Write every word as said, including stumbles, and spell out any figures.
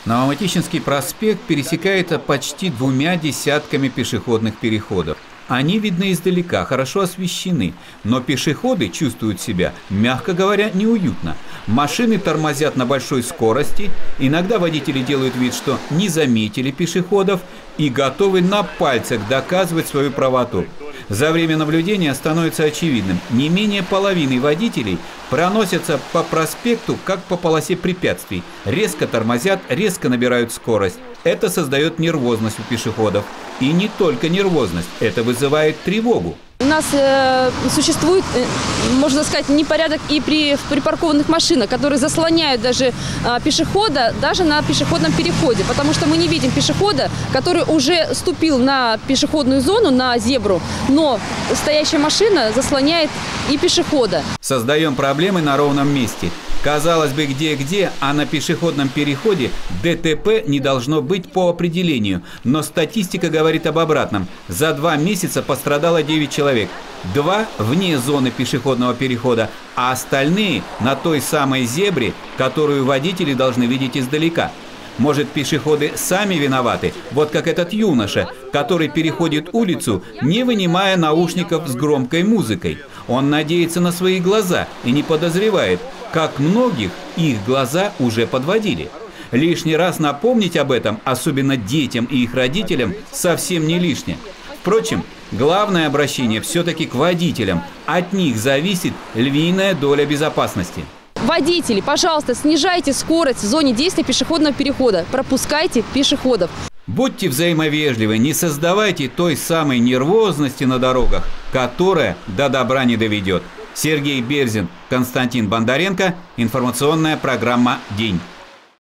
Новомытищинский проспект пересекается почти двумя десятками пешеходных переходов. Они видны издалека, хорошо освещены, но пешеходы чувствуют себя, мягко говоря, неуютно. Машины тормозят на большой скорости, иногда водители делают вид, что не заметили пешеходов и готовы на пальцах доказывать свою правоту. За время наблюдения становится очевидным, не менее половины водителей проносятся по проспекту, как по полосе препятствий, резко тормозят, резко набирают скорость. Это создает нервозность у пешеходов. И не только нервозность, это вызывает тревогу. У нас э, существует, э, можно сказать, непорядок и при припаркованных машинах, которые заслоняют даже э, пешехода, даже на пешеходном переходе. Потому что мы не видим пешехода, который уже ступил на пешеходную зону, на зебру, но стоящая машина заслоняет и пешехода. Создаем проблемы на ровном месте. Казалось бы, где-где, а на пешеходном переходе ДТП не должно быть по определению. Но статистика говорит об обратном. За два месяца пострадало девять человек. Два вне зоны пешеходного перехода, а остальные на той самой зебре, которую водители должны видеть издалека. Может, пешеходы сами виноваты, вот как этот юноша, который переходит улицу, не вынимая наушников с громкой музыкой. Он надеется на свои глаза и не подозревает, как многих их глаза уже подводили. Лишний раз напомнить об этом, особенно детям и их родителям, совсем не лишнее. Впрочем, главное обращение все-таки к водителям. От них зависит львиная доля безопасности. Водители, пожалуйста, снижайте скорость в зоне действия пешеходного перехода. Пропускайте пешеходов. Будьте взаимовежливы, не создавайте той самой нервозности на дорогах, которая до добра не доведет. Сергей Берзин, Константин Бондаренко. Информационная программа «День».